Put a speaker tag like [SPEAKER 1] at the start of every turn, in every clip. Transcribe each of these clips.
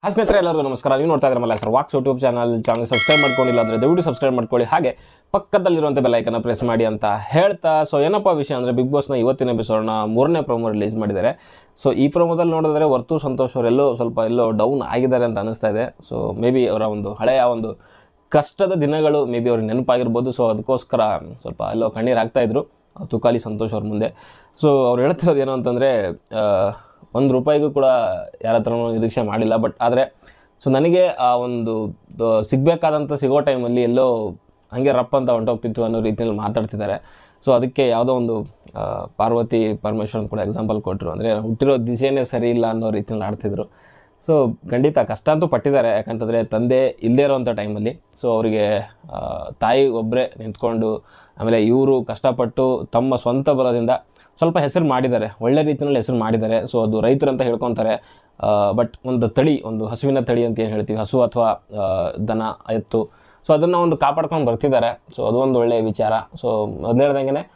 [SPEAKER 1] ಸ್ನೇಹಿತರೆ ಎಲ್ಲರಿಗೂ ನಮಸ್ಕಾರ. ನೀವು ನೋಡ್ತಾ ಇದ್ದೀರಾ sir walks YouTube channel subscribe ಮಾಡ್ಕೊಂಡಿಲ್ಲ ಅಂದರೆ ದಯವಿಟ್ಟು ಸಬ್ಸ್ಕ್ರೈಬ್ ಮಾಡ್ಕೊಳ್ಳಿ, ಹಾಗೆ ಪಕ್ಕದಲ್ಲಿರುವಂಥ ಬೆಲ್ ಐಕನ್ನ ಪ್ರೆಸ್ ಮಾಡಿ ಅಂತ ಹೇಳ್ತಾ, ಸೊ ಏನಪ್ಪ ವಿಷಯ ಅಂದರೆ ಬಿಗ್ ಬಾಸ್ನ ಇವತ್ತಿನ ಎಪಿಸೋಡ್ನ 3ನೇ ಪ್ರೊಮೋ ರಿಲೀಸ್ ಮಾಡಿದ್ದಾರೆ. ಸೊ ಈ ಪ್ರೊಮೋದಲ್ಲಿ ನೋಡಿದ್ರೆ ವರ್ತು ಸಂತೋಷ್ ಅವರೆಲ್ಲೋ ಎಲ್ಲೋ ಡೌನ್ ಆಗಿದ್ದಾರೆ ಅಂತ ಅನಿಸ್ತಾ ಇದೆ. ಸೊ ಮೇ ಬಿ ಅವರ ಒಂದು ಹಳೆಯ ಒಂದು ಕಷ್ಟದ ದಿನಗಳು ಮೇ ಬಿ ಅವ್ರಿಗೆ ನೆನಪಾಗಿರ್ಬೋದು. ಸೊ ಅದಕ್ಕೋಸ್ಕರ ಸ್ವಲ್ಪ ಎಲ್ಲೋ ಕಣ್ಣೀರು ಆಗ್ತಾಯಿದ್ರು ತುಕಾಲಿ ಸಂತೋಷ್ ಅವ್ರ ಮುಂದೆ. ಸೊ ಅವ್ರು ಹೇಳ್ತಿರೋದು ಏನು ಅಂತಂದರೆ, ₹1 ಕೂಡ ಯಾರ ಹತ್ರನೂ ನಿರೀಕ್ಷೆ ಮಾಡಿಲ್ಲ, ಬಟ್ ಆದರೆ ಸೊ ನನಗೆ ಆ ಒಂದು ಸಿಗಬೇಕಾದಂಥ ಸಿಗೋ ಟೈಮಲ್ಲಿ ಎಲ್ಲೋ ಹಾಗೆ ರಪ್ ಅಂತ ಹೊಂಟೋಗ್ತಿತ್ತು ಅನ್ನೋ ರೀತಿಯಲ್ಲಿ ಮಾತಾಡ್ತಿದ್ದಾರೆ. ಸೊ ಅದಕ್ಕೆ ಯಾವುದೋ ಒಂದು ಪಾರ್ವತಿ ಪರಮೇಶ್ವರನ್ ಕೂಡ ಎಕ್ಸಾಂಪಲ್ ಕೊಟ್ಟರು. ಅಂದರೆ ಹುಟ್ಟಿರೋ ದಿಶೆಯೇ ಸರಿ ಇಲ್ಲ ಅನ್ನೋ ರೀತಿಯಲ್ಲಿ ಆಡ್ತಿದ್ರು. ಸೊ ಖಂಡಿತ ಕಷ್ಟ ಅಂತೂ ಪಟ್ಟಿದ್ದಾರೆ, ಯಾಕಂತಂದರೆ ತಂದೆ ಇಲ್ಲದೇ ಇರೋವಂಥ ಟೈಮಲ್ಲಿ ಸೊ ಅವರಿಗೆ ತಾಯಿ ಒಬ್ಬರೇ ನಿಂತ್ಕೊಂಡು, ಆಮೇಲೆ ಇವರು ಕಷ್ಟಪಟ್ಟು ತಮ್ಮ ಸ್ವಂತ ಬಲದಿಂದ ಸ್ವಲ್ಪ ಹೆಸರು ಮಾಡಿದ್ದಾರೆ, ಒಳ್ಳೆ ರೀತಿಯಲ್ಲಿ ಹೆಸರು ಮಾಡಿದ್ದಾರೆ. ಸೊ ಅದು ರೈತರು ಅಂತ ಹೇಳ್ಕೊತಾರೆ, ಬಟ್ ಒಂದು ತಳಿ, ಒಂದು ಹಸುವಿನ ತಳಿ ಅಂತ ಏನು ಹೇಳ್ತೀವಿ, ಹಸು ಅಥವಾ ದನ ಎತ್ತು, ಸೊ ಅದನ್ನು ಒಂದು ಕಾಪಾಡ್ಕೊಂಡು ಬರ್ತಿದ್ದಾರೆ. ಸೊ ಅದು ಒಂದು ಒಳ್ಳೆಯ ವಿಚಾರ. ಸೊ ಮೊದಲು ಹೇಳ್ದಂಗೆ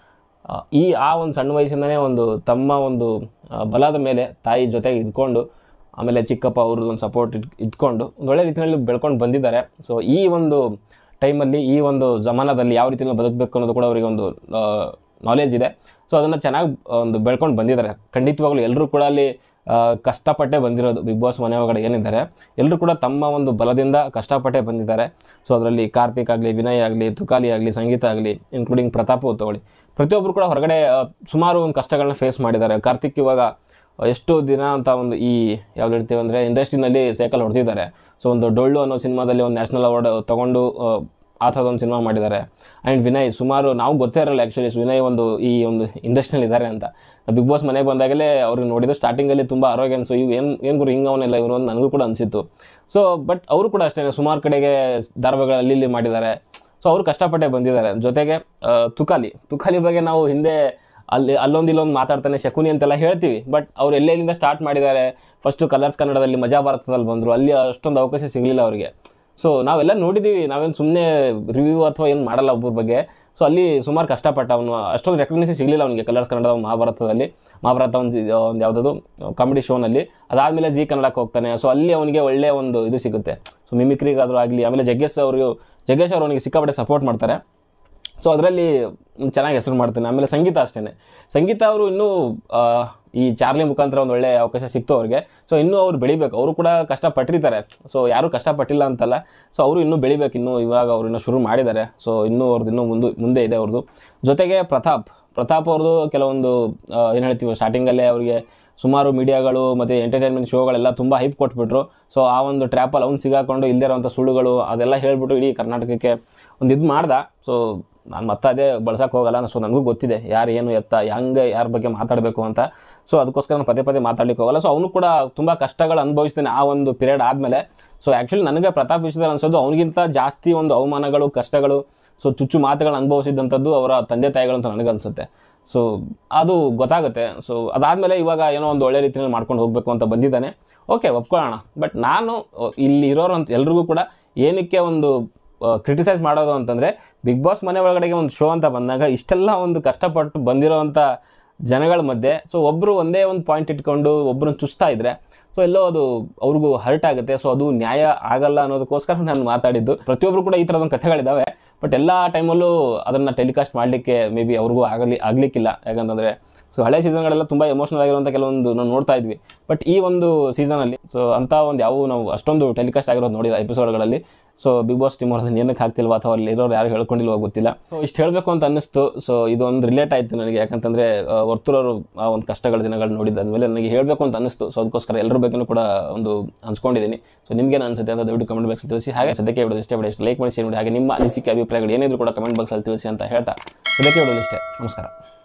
[SPEAKER 1] ಆ ಒಂದು ಸಣ್ಣ ವಯಸ್ಸಿಂದನೇ ಒಂದು ತಮ್ಮ ಒಂದು ಬಲದ ಮೇಲೆ ತಾಯಿ ಜೊತೆಗೆ ಇದ್ಕೊಂಡು, ಆಮೇಲೆ ಚಿಕ್ಕಪ್ಪ ಅವ್ರದ್ದು ಒಂದು ಸಪೋರ್ಟ್ ಇಟ್ಕೊಂಡು ಒಂದು ಒಳ್ಳೆ ರೀತಿಯಲ್ಲಿ ಬೆಳ್ಕೊಂಡು ಬಂದಿದ್ದಾರೆ. ಸೊ ಈ ಒಂದು ಟೈಮಲ್ಲಿ, ಈ ಒಂದು ಜಮಾನದಲ್ಲಿ ಯಾವ ರೀತಿಯಲ್ಲಿ ಬದುಕಬೇಕು ಅನ್ನೋದು ಕೂಡ ಅವರಿಗೆ ಒಂದು ನಾಲೆಜ್ ಇದೆ. ಸೊ ಅದನ್ನು ಚೆನ್ನಾಗಿ ಒಂದು ಬೆಳ್ಕೊಂಡು ಬಂದಿದ್ದಾರೆ. ಖಂಡಿತವಾಗ್ಲೂ ಎಲ್ಲರೂ ಕೂಡ ಅಲ್ಲಿ ಕಷ್ಟಪಟ್ಟೇ ಬಂದಿರೋದು. ಬಿಗ್ ಬಾಸ್ ಮನೆ ಒಳಗಡೆ ಏನಿದ್ದಾರೆ ಎಲ್ಲರೂ ಕೂಡ ತಮ್ಮ ಒಂದು ಬಲದಿಂದ ಕಷ್ಟಪಟ್ಟೇ ಬಂದಿದ್ದಾರೆ. ಸೊ ಅದರಲ್ಲಿ ಕಾರ್ತಿಕ್ ಆಗಲಿ, ವಿನಯ್ ಆಗಲಿ, ತುಕಾಲಿ ಆಗಲಿ, ಸಂಗೀತ ಆಗಲಿ, ಇನ್ಕ್ಲೂಡಿಂಗ್ ಪ್ರತಾಪ್ ತಗೊಳ್ಳಿ, ಪ್ರತಿಯೊಬ್ಬರು ಕೂಡ ಹೊರಗಡೆ ಸುಮಾರು ಒಂದು ಕಷ್ಟಗಳನ್ನ ಫೇಸ್ ಮಾಡಿದ್ದಾರೆ. ಕಾರ್ತಿಕ್ ಇವಾಗ ಎಷ್ಟು ದಿನ ಅಂತ ಒಂದು ಈ ಯಾವ್ದು ಹೇಳ್ತೀವಿ ಅಂದರೆ ಇಂಡಸ್ಟ್ರಿನಲ್ಲಿ ಸೈಕಲ್ ಹೊಡೆದಿದ್ದಾರೆ. ಸೊ ಒಂದು ಡೊಳ್ಳು ಅನ್ನೋ ಸಿನಿಮಾದಲ್ಲಿ ಒಂದು ನ್ಯಾಷನಲ್ ಅವಾರ್ಡ್ ತೊಗೊಂಡು ಆ ಥರದೊಂದು ಸಿನಿಮಾ ಮಾಡಿದ್ದಾರೆ. ಆ್ಯಂಡ್ ವಿನಯ್ ಸುಮಾರು ನಾವು ಗೊತ್ತೇ ಇರಲ್ಲ ಆ್ಯಕ್ಚುಲಿ ವಿನಯ್ ಈ ಒಂದು ಇಂಡಸ್ಟ್ರಿಯಲ್ಲಿ ಇದ್ದಾರೆ ಅಂತ. ಬಿಗ್ ಬಾಸ್ ಮನೆಗೆ ಬಂದಾಗಲೇ ಅವ್ರಿಗೆ ನೋಡಿದ್ದು ಸ್ಟಾರ್ಟಿಂಗಲ್ಲಿ ತುಂಬ ಆರೋಗ್ಯ ಅನಿಸು, ಏನು ಗುರು ಹಿಂಗೆ ಅವನೆಲ್ಲ ಇವರು ಅಂತ ನನಗೂ ಕೂಡ ಅನಿಸಿತ್ತು. ಸೊ ಬಟ್ ಅವರು ಕೂಡ ಅಷ್ಟೇ ಸುಮಾರು ಕಡೆಗೆ ಧಾರಾವಾಹಿಗಳು ಅಲ್ಲಿ ಮಾಡಿದ್ದಾರೆ. ಸೊ ಅವರು ಕಷ್ಟಪಟ್ಟೆ ಬಂದಿದ್ದಾರೆ. ಜೊತೆಗೆ ತುಕಾಲಿ ಬಗ್ಗೆ ನಾವು ಹಿಂದೆ ಅಲ್ಲೊಂದು ಮಾತಾಡ್ತಾನೆ ಶಕುನಿ ಅಂತೆಲ್ಲ ಹೇಳ್ತೀವಿ, ಬಟ್ ಅವ್ರು ಎಲ್ಲೆಲ್ಲಿಂದ ಸ್ಟಾರ್ಟ್ ಮಾಡಿದ್ದಾರೆ. ಫಸ್ಟು ಕಲರ್ಸ್ ಕನ್ನಡದಲ್ಲಿ, ಮಜಾ ಭಾರತದಲ್ಲಿ ಬಂದರು, ಅಲ್ಲಿ ಅಷ್ಟೊಂದು ಅವಕಾಶ ಸಿಗಲಿಲ್ಲ ಅವರಿಗೆ. ಸೊ ನಾವೆಲ್ಲ ನೋಡಿದ್ದೀವಿ, ನಾವೇನು ಸುಮ್ಮನೆ ರಿವ್ಯೂ ಅಥವಾ ಏನು ಮಾಡಲ್ಲ ಒಬ್ಬರ ಬಗ್ಗೆ. ಸೊ ಅಲ್ಲಿ ಸುಮಾರು ಕಷ್ಟಪಟ್ಟ, ಅವನು ಅಷ್ಟೊಂದು ರೆಕಗ್ನಿಷನ್ ಸಿಗಲಿಲ್ಲ ಅವನಿಗೆ ಕಲರ್ಸ್ ಕನ್ನಡ ಮಹಾಭಾರತ ಒಂದು ಯಾವುದಾದ್ರು ಕಾಮಿಡಿ ಶೋನಲ್ಲಿ. ಅದಾದಮೇಲೆ ಜಿ ಕನ್ನಡಕ್ಕೆ ಹೋಗ್ತಾನೆ. ಸೊ ಅಲ್ಲಿ ಅವನಿಗೆ ಒಳ್ಳೆಯ ಒಂದು ಇದು ಸಿಗುತ್ತೆ. ಸೊ ಮಿಮಿಕ್ರಿಗಾದರೂ ಆಗಲಿ, ಆಮೇಲೆ ಜಗ್ಗೇಶ್ ಅವರು ಅವನಿಗೆ ಸಿಕ್ಕಾಪಟ್ಟೆ ಸಪೋರ್ಟ್ ಮಾಡ್ತಾರೆ. ಸೊ ಅದರಲ್ಲಿ ಚೆನ್ನಾಗಿ ಹೆಸರು ಮಾಡ್ತಾನೆ. ಆಮೇಲೆ ಸಂಗೀತ ಅಷ್ಟೇ, ಸಂಗೀತ ಅವರು ಇನ್ನೂ ಈ ಚಾರ್ಲಿ ಮುಖಾಂತರ ಒಂದು ಒಳ್ಳೆಯ ಅವಕಾಶ ಸಿಕ್ತು ಅವ್ರಿಗೆ. ಸೊ ಇನ್ನೂ ಅವ್ರು ಬೆಳಿಬೇಕು, ಅವರು ಕೂಡ ಕಷ್ಟಪಟ್ಟಿರ್ತಾರೆ. ಸೊ ಯಾರೂ ಕಷ್ಟಪಟ್ಟಿಲ್ಲ ಅಂತಲ್ಲ. ಸೊ ಅವರು ಇನ್ನೂ ಬೆಳಿಬೇಕು, ಇವಾಗ ಅವರು ಇನ್ನೂ ಶುರು ಮಾಡಿದ್ದಾರೆ. ಸೊ ಇನ್ನೂ ಮುಂದೆ ಇದೆ ಅವ್ರದ್ದು. ಜೊತೆಗೆ ಪ್ರತಾಪ್ ಅವ್ರದ್ದು ಕೆಲವೊಂದು ಏನು ಹೇಳ್ತೀವಿ, ಸ್ಟಾರ್ಟಿಂಗಲ್ಲೇ ಅವರಿಗೆ ಸುಮಾರು ಮೀಡಿಯಾಗಳು ಮತ್ತು ಎಂಟರ್ಟೈನ್ಮೆಂಟ್ ಶೋಗಳೆಲ್ಲ ತುಂಬ ಹೈಪ್ ಕೊಟ್ಬಿಟ್ರು. ಸೊ ಆ ಒಂದು ಟ್ರ್ಯಾಪಲ್ಲಿ ಅವ್ನು ಸಿಗಾಕೊಂಡು ಇಲ್ಲದೇ ಇರೋವಂಥ ಸುಳ್ಳುಗಳು ಅದೆಲ್ಲ ಹೇಳ್ಬಿಟ್ಟು ಇಡೀ ಕರ್ನಾಟಕಕ್ಕೆ ಒಂದು ಇದು ಮಾಡ್ದೆ. ಸೊ ನಾನು ಮತ್ತೆ ಅದೇ ಬಳಸೋಕ್ಕೆ ಹೋಗಲ್ಲ. ಸೊ ನನಗೂ ಗೊತ್ತಿದೆ ಯಾರು ಏನು ಎತ್ತ ಹೆಂಗೆ ಯಾರ ಬಗ್ಗೆ ಮಾತಾಡಬೇಕು ಅಂತ. ಸೊ ಅದಕ್ಕೋಸ್ಕರ ನಾನು ಪದೇ ಮಾತಾಡಲಿಕ್ಕೆ ಹೋಗಲ್ಲ. ಸೊ ಅವನು ಕೂಡ ತುಂಬ ಕಷ್ಟಗಳು ಅನುಭವಿಸ್ತಾನೆ ಆ ಒಂದು ಪೀರಿಯಡ್ ಆದಮೇಲೆ. ಸೊ ಆ್ಯಕ್ಚುಲಿ ನನಗೆ ಪ್ರತಾಪ್ ವಿಷಯದಲ್ಲಿ ಅನ್ಸೋದು ಅವನಿಗಿಂತ ಜಾಸ್ತಿ ಒಂದು ಅವಮಾನಗಳು, ಕಷ್ಟಗಳು, ಸೊ ಚುಚ್ಚು ಮಾತುಗಳು ಅನುಭವಿಸಿದಂಥದ್ದು ಅವರ ತಂದೆ ತಾಯಿಗಳು ಅಂತ ನನಗನ್ಸುತ್ತೆ. ಸೊ ಅದು ಗೊತ್ತಾಗುತ್ತೆ. ಸೊ ಅದಾದಮೇಲೆ ಇವಾಗ ಏನೋ ಒಂದು ಒಳ್ಳೆ ರೀತಿಯಲ್ಲಿ ಮಾಡ್ಕೊಂಡು ಹೋಗಬೇಕು ಅಂತ ಬಂದಿದ್ದಾನೆ. ಓಕೆ, ಒಪ್ಕೊಳ್ಳೋಣ. ಬಟ್ ನಾನು ಇಲ್ಲಿ ಇರೋರು ಅಂತ ಎಲ್ರಿಗೂ ಕೂಡ ಏನಕ್ಕೆ ಒಂದು ಕ್ರಿಟಿಸೈಸ್ ಮಾಡೋದು ಅಂತಂದರೆ, ಬಿಗ್ ಬಾಸ್ ಮನೆ ಒಳಗಡೆಗೆ ಒಂದು ಶೋ ಅಂತ ಬಂದಾಗ ಇಷ್ಟೆಲ್ಲ ಒಂದು ಕಷ್ಟಪಟ್ಟು ಬಂದಿರೋವಂಥ ಜನಗಳ ಮಧ್ಯೆ ಸೊ ಒಬ್ಬರು ಒಂದೇ ಒಂದು ಪಾಯಿಂಟ್ ಇಟ್ಕೊಂಡು ಒಬ್ಬರನ್ನ ಚುಸ್ತಾ ಇದ್ದರೆ ಸೊ ಎಲ್ಲೋ ಅದು ಅವ್ರಿಗೂ ಹರ್ಟ್ ಆಗುತ್ತೆ. ಸೊ ಅದು ನ್ಯಾಯ ಆಗಲ್ಲ ಅನ್ನೋದಕ್ಕೋಸ್ಕರ ನಾನು ಮಾತಾಡಿದ್ದು. ಪ್ರತಿಯೊಬ್ಬರು ಕೂಡ ಈ ಥರದೊಂದು ಕಥೆಗಳಿದ್ದಾವೆ, ಬಟ್ ಎಲ್ಲ ಟೈಮಲ್ಲೂ ಅದನ್ನು ಟೆಲಿಕಾಸ್ಟ್ ಮಾಡಲಿಕ್ಕೆ ಮೇ ಬಿ ಅವ್ರಿಗೂ ಆಗಲಿಕ್ಕಿಲ್ಲ. ಯಾಕಂತಂದರೆ ಸೊ ಹಳೆ ಸೀಸನ್ಗಳೆಲ್ಲ ತುಂಬ ಎಮೋಷ್ನಲ್ ಆಗಿರುವಂಥ ಕೆಲವೊಂದು ನಾವು ನೋಡ್ತಾ ಇದ್ವಿ. ಬಟ್ ಈ ಒಂದು ಸೀಸನಲ್ಲಿ ಸೊ ಅಂಥ ಒಂದು ನಾವು ಅಷ್ಟೊಂದು ಟೆಲಿಕಾಸ್ಟ್ ಆಗಿರೋದು ನೋಡಿಲ್ಲ ಎಪಿಸೋಡ್ಗಳಲ್ಲಿ. ಸೊ ಬಿಗ್ ಬಾಸ್ ಟೀಮ್ ಅವ್ರದ್ದು ಏನಕ್ಕೆ ಆಗ್ತಿಲ್ವ ಅಥವಾ ಅಲ್ಲಿ ಇರೋರು ಯಾರು ಹೇಳ್ಕೊಂಡಿಲ್ವ ಗೊತ್ತಿಲ್ಲ. ಸೊ ಇಷ್ಟು ಹೇಳಬೇಕು ಅಂತ ಅನ್ನಿಸ್ತು. ಸೊ ಇದೊಂದು ರಿಲೇಟ್ ಆಯಿತು ನನಗೆ, ಯಾಕಂತಂದರೆ ವರ್ತೂರವರು ಆ ಒಂದು ಕಷ್ಟಗಳ ದಿನಗಳು ನೋಡಿದ್ದಾದ್ಮೇಲೆ ನನಗೆ ಹೇಳಬೇಕು ಅಂತ ಅನ್ನಿಸ್ತು. ಸೊ ಅದಕ್ಕೋಸ್ಕರ ಎಲ್ಲರ ಬಗ್ಗೆಯೂ ಕೂಡ ಒಂದು ಹಂಚ್ಕೊಂಡಿದ್ದೀನಿ. ಸೊ ನಿಮಗೇನು ಅನಿಸುತ್ತೆ ಅಂತ ದಯವಿಟ್ಟು ಕಮೆಂಟ್ ಬಾಕ್ಸಲ್ಲಿ ತಿಳಿಸಿ. ಹಾಗೆ ಸದ್ಯಕ್ಕೆ ವಿಡಿಯೋ ಇಷ್ಟ ಇಷ್ಟ ಲೈಕ್ ಮಾಡಿ, ಶೇರ್ ಮಾಡಿ, ಹಾಗೆ ನಿಮ್ಮ ಅನಿಸಿಕೆ ಅಭಿಪ್ರಾಯಗಳು ಏನಿದ್ರು ಕೂಡ ಕಮೆಂಟ್ ಬಾಕ್ಸಲ್ಲಿ ತಿಳಿಸಿ ಅಂತ ಹೇಳ್ತಾ ಸದ್ಯಕ್ಕೆ ವಿಡಿಯೋ ಇಷ್ಟೇ. ನಮಸ್ಕಾರ.